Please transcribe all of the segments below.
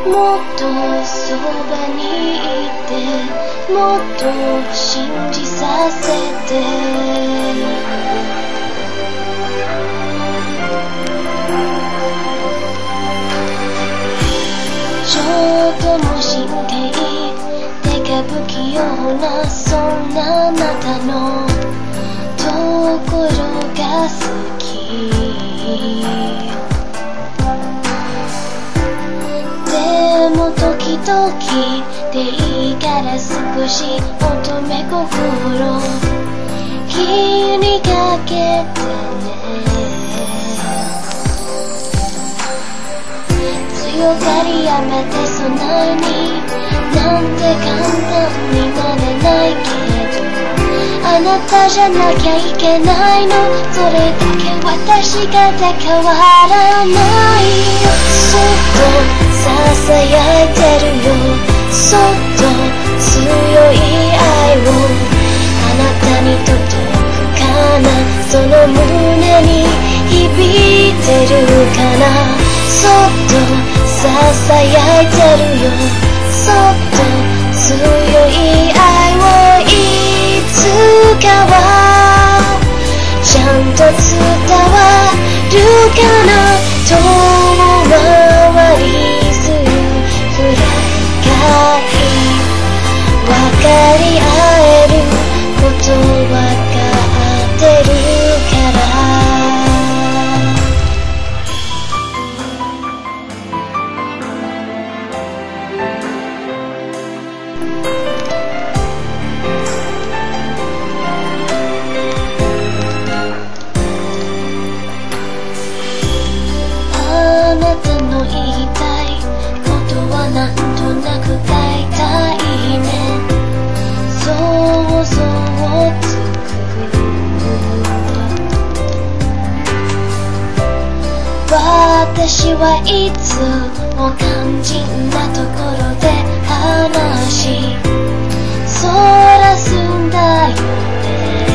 もっとそばにいて、もっと信じさせて。ちょっとも神経でか不器用なそんなあなたのところが好き。でも時々でいいから少し乙女心気にかけてね。強がりやめてそないになんて簡単になれないけど、あなたじゃなきゃいけないの、それだけ私が変わらない。そっとささやいてるよ、そっと強い愛をあなたに届くかな、その胸に響いてるかな。そっとささやいてるよ、そっと強い愛をいつかはちゃんと伝わるかな。遠回りするくらい分かり合えること分かってるから。あなたの言いたいことはなんとなく大体ね。想像をつく私はいつも肝心なところで話そらすんだよね。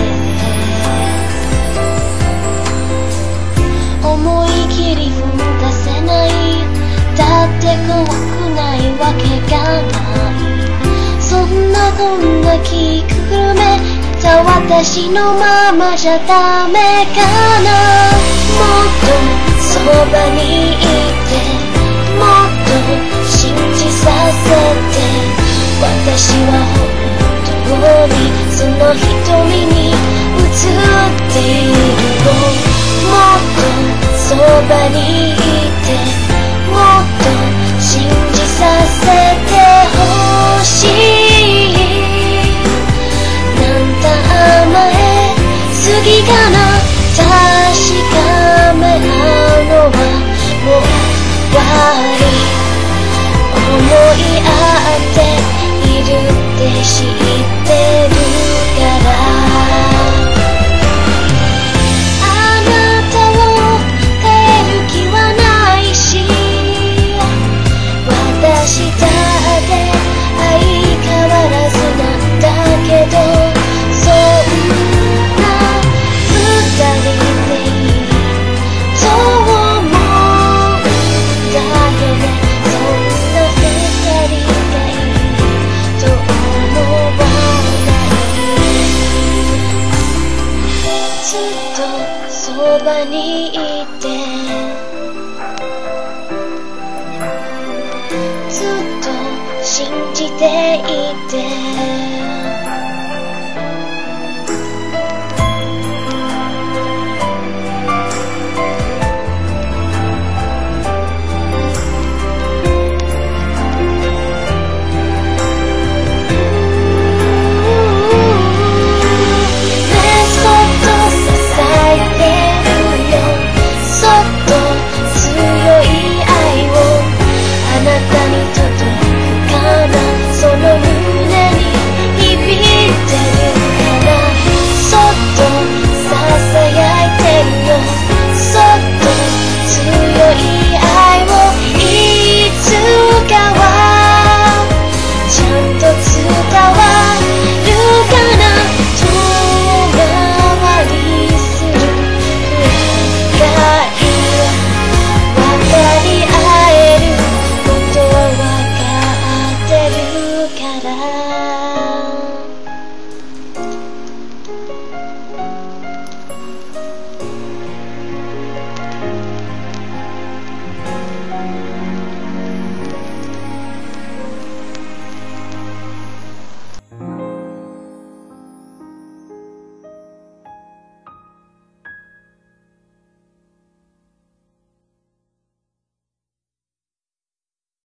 思い切り踏み出せない、だって怖くないわけがない。そんなこんな気くるめた私のままじゃダメかな。もっとそばにいて、もっと信じさせて。私は本当にその瞳に映っているの。もっとそばにいて、もっと信じさせてほしい。なんだ甘えすぎかな。確かめ合うのはもう終わり。思い合っているって知ってるから。あなたを変える気はないし、私だって相変わらずなんだけど、そんな二人でいいと思うんだよね。そんな二人がいいと思わない。ずっとそばにいて、ずっと信じていて。